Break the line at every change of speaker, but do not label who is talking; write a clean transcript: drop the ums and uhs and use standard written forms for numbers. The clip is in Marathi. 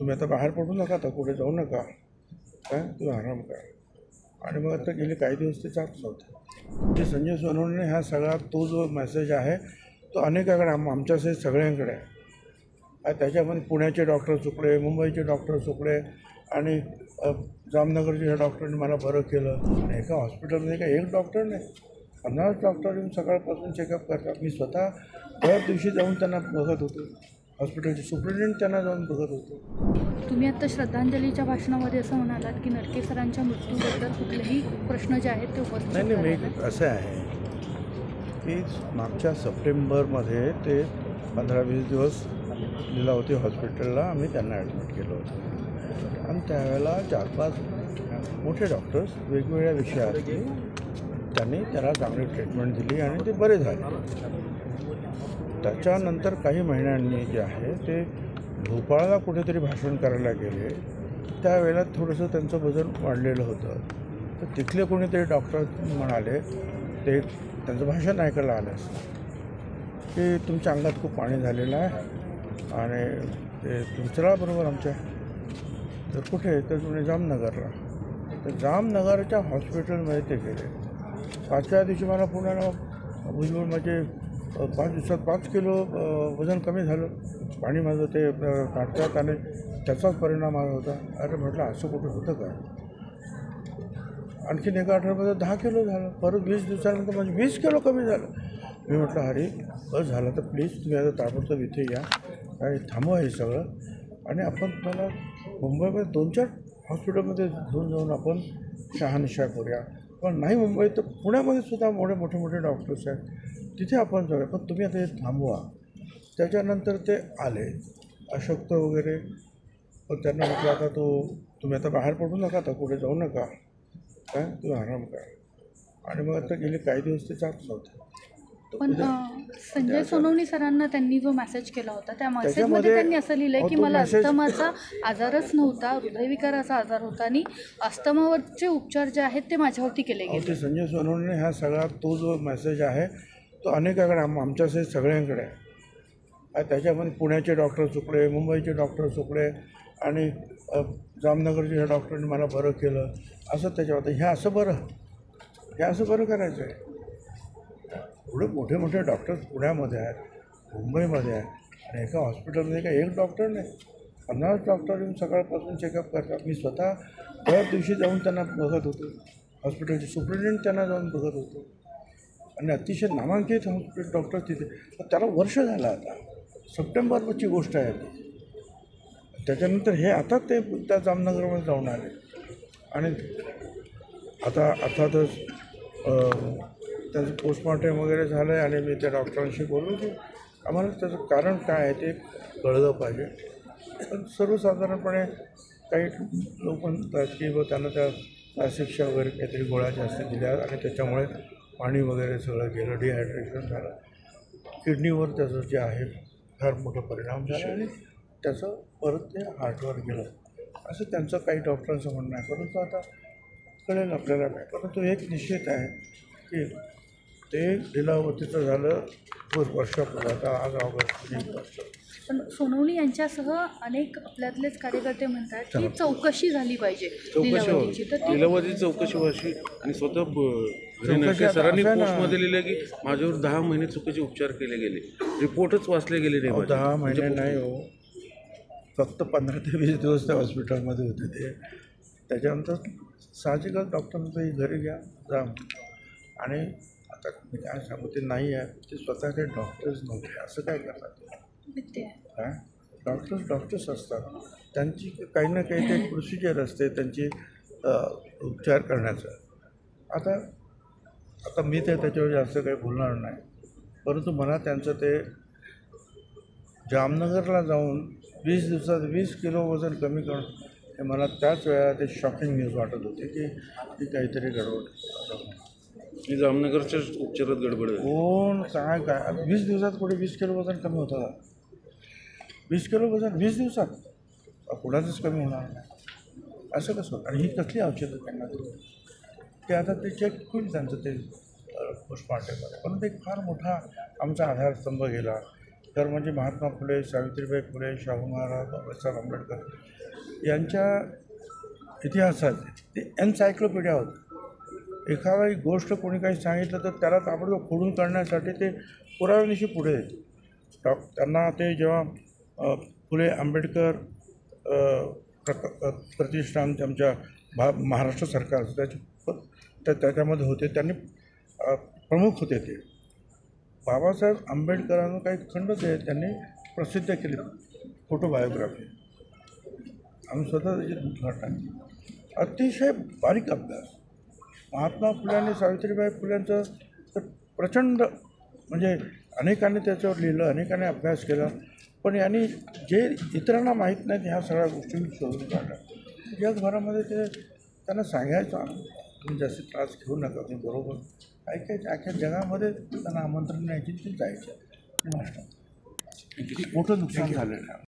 तुम्ही आता बाहेर पडू नका, आता कुठे जाऊ नका, काय तुम्ही आराम करा. आणि मग आता गेले काही दिवस ते जात नव्हते. ते संजय सोनवणे हा सगळा तो जो मेसेज आहे तो अनेकाकडे आमच्यासहित सगळ्यांकडे आहे. आणि त्याच्यामध्ये पुण्याचे डॉक्टर चुकले, मुंबईचे डॉक्टर चुकले आणि जामनगरच्या डॉक्टरने मला बरं केलं. आणि एका हॉस्पिटलमध्ये काय एक डॉक्टर नाही, 50 डॉक्टर येऊन सकाळपासून चेकअप करतात. मी स्वतः दर दिवशी जाऊन त्यांना बघत होतो. हॉस्पिटलचे सुप्रिटेंडेंट त्यांना जाऊन बघत होतो.
तुम्ही आता श्रद्धांजलीच्या भाषणामध्ये असं म्हणालात की नरके सरांच्या मृत्यूबद्दल कुठलेही प्रश्न जे आहेत ते उपस्थित
नाही असं आहे की मागच्या सप्टेंबरमध्ये ते 15-20 दिवस लीलावती हॉस्पिटलला आम्ही त्यांना ॲडमिट केलं होतं. आणि त्यावेळेला 4-5 मोठे डॉक्टर्स वेगवेगळ्या विषयात त्यांनी त्याला चांगली ट्रीटमेंट दिली आणि ते बरे झाले. त्याच्यानंतर काही महिन्यांनी जे आहे ते भोपाळला कुठेतरी भाषण करायला गेले. त्यावेळेला थोडंसं त्यांचं वजन वाढलेलं होतं. तर तिथले कोणीतरी डॉक्टर म्हणाले, ते त्यांचं भाषण ऐकायला आलं असं की तुमच्या अंगात खूप पाणी झालेलं आहे आणि ते तुमच्या बरोबर आमच्या. तर कुठे तर तुम्ही जामनगरला. तर जामनगरच्या हॉस्पिटलमध्ये ते गेले. 5व्या दिवशी मला पुण्याला भुजबळ म्हणजे 5 दिवसात 5 किलो वजन कमी झालं. पाणी माझं ते काढतात आणि त्याचाच परिणाम आला होता. अरे म्हटलं असं कुठं होतं का. आणखीन एका आठवड्यामध्ये 10 किलो झालं. परत 20 दिवसानंतर म्हणजे 20 किलो कमी झालं. मी म्हटलं अरे बस झालं तर प्लीज तुम्ही आता ताबडतोब इथे या आणि थांबवा हे सगळं आणि आपण तुम्हाला मुंबईमध्ये 2-4 हॉस्पिटलमध्ये घेऊन जाऊन आपण शहानिशा करूया. पण नाही मुंबईत तर पुण्यामध्ये सुद्धा मोठे डॉक्टर्स आहेत, तिथे आपण जाऊया. पण तुम्ही आता हे थांबवा. त्याच्यानंतर ते आले अशक्त वगैरे. पण त्यांना म्हटलं आता तुम्ही आता बाहेर पडू नका, आता कुठे जाऊ नका, काय तुम्ही आराम करा. आणि मग आता गेले काही दिवस ते जात नव्हते.
पण संजय सोनवणे सरांना त्यांनी जो मेसेज केला होता त्या मेसेजमध्ये त्यांनी असं लिहिलंय की मला अस्थमाचा आजारच नव्हता, हृदयविकाराचा आजार होता आणि अस्थमावरचे उपचार जे आहेत ते माझ्यावरती केले गेले.
ते संजय सोनवणे हा सगळा तो जो मेसेज आहे तो अनेकाकडे आमच्यासहित सगळ्यांकडे आहे. आणि त्याच्यामध्ये पुण्याचे डॉक्टर चुकले, मुंबईचे डॉक्टर चुकले आणि जामनगरच्या डॉक्टरने मला बरं केलं असं त्याच्यावर. हे असं बरं करायचं आहे. एवढे मोठे डॉक्टर्स पुण्यामध्ये आहेत, मुंबईमध्ये आहेत आणि एका हॉस्पिटलमध्ये काय एक डॉक्टर नाही, 50 डॉक्टर येऊन सकाळपासून चेकअप करतात. मी स्वतः दर दिवशी जाऊन त्यांना बघत होतो. हॉस्पिटलचे सुप्रिटेंडेंट त्यांना जाऊन बघत होतो आणि अतिशय नामांकित हॉस्पिटल डॉक्टर तिथे. तर त्याला वर्ष झालं आता, सप्टेंबरची गोष्ट आहे ती. त्याच्यानंतर हे आता ते त्या जामनगरमध्ये जाऊन आले आणि आता अर्थातच त्याचं पोस्टमॉर्टम वगैरे झालं आहे आणि मी त्या डॉक्टरांशी बोललो की आम्हाला त्याचं कारण काय आहे ते कळलं पाहिजे. पण सर्वसाधारणपणे काही लोक म्हणतात की त्यांना त्या शिक्षा वगैरे काहीतरी गोळ्या जास्त दिल्या आणि त्याच्यामुळे पाणी वगैरे सगळं गेलं, डिहायड्रेशन झालं, किडनीवर त्याचं जे आहे फार मोठा परिणाम झाला आणि त्याचं परत ते हार्टवर गेलं असं त्यांचं काही डॉक्टरांचं म्हणणं आहे. परंतु आता कळेल आपल्याला काय. परंतु एक निश्चित आहे की ते लीलावतीचं झालं वर्षापूर्वी, आता आज ऑगस्ट 1 वर्ष.
पण सोनवणे यांच्यासह अनेक आपल्यातलेच कार्यकर्ते म्हणतात की चौकशी झाली पाहिजे लीलावतीची. तर
लीलावती चौकशी व्हावी आणि स्वतः सरांनी पोस्टमध्ये लिहिलं की माझ्यावर 10 महिने चुकीचे उपचार केले गेले, रिपोर्टच वाचले गेले नाही.
10 महिने नाही हो, फक्त 15 ते 20 दिवस त्या हॉस्पिटलमध्ये होते ते. त्याच्यानंतर साहजिकच डॉक्टरांचं घरी घ्या जा. आणि आता मी काय सांगू, ते नाही आहे ते स्वतःचे डॉक्टर्स नव्हते. असं काय करतात काय. डॉक्टर्स असतात, त्यांची काही ना काही ते प्रोसिजर असते त्यांची उपचार करण्याचं. आता मी त्याच्यावर जास्त काही बोलणार नाही. परंतु मला त्यांचं ते जामनगरला जाऊन 20 दिवसात 20 किलो वजन कमी करणं हे मला त्याच वेळेला ते शॉकिंग न्यूज वाटत होती की काहीतरी गडबड.
की जामनगरच्या उपचारात गडबड आहे.
कोण काय 20 दिवसात कुठे 20 किलो वजन कमी होतं का. 20 किलो वजन 20 दिवसात कुणाचंच कमी होणार नाही असं कसं होतं. आणि ही कसली औषधं त्यांना ते आता ते चेक होईल त्यांचं ते पोस्टमॉर्टममध्ये. पण एक फार मोठा आमचा आधारस्तंभ गेला तर म्हणजे महात्मा फुले, सावित्रीबाई फुले, शाहू महाराज, बाबासाहेब आंबेडकर यांच्या इतिहासात ते एन्सायक्लोपीडिया होतं. एखादी गोष्ट कोणी काही सांगितलं तर त्याला ताबडतोब खोडून काढण्यासाठी ते पुराव्यानिशी पुढे येते. त्यांना ते जेव्हा फुले आंबेडकर प्रतिष्ठान आमच्या महाराष्ट्र सरकार त्याच्यामध्ये होते, त्यांनी प्रमुख होते. ते बाबासाहेब आंबेडकरांना काही खंड ते त्यांनी प्रसिद्ध केले फोटोबायोग्राफी. आम्ही स्वतः त्याची उद्घाटन अतिशय बारीक अभ्यास. महात्मा फुले आणि सावित्रीबाई फुल्यांचं तर प्रचंड म्हणजे अनेकांनी त्याच्यावर लिहिलं, अनेकांनी अभ्यास केला, पण यांनी जे इतरांना माहीत नाहीत ह्या सगळ्या गोष्टी शोधून काढल्या. जगभरामध्ये ते त्यांना सांगायचं तुम्ही जास्त त्रास घेऊ नका, तुम्ही बरोबर काय अख्ख्या जगामध्ये त्यांना आमंत्रण न्यायची ते जायचं. मोठं नुकसान झालेलं आहे.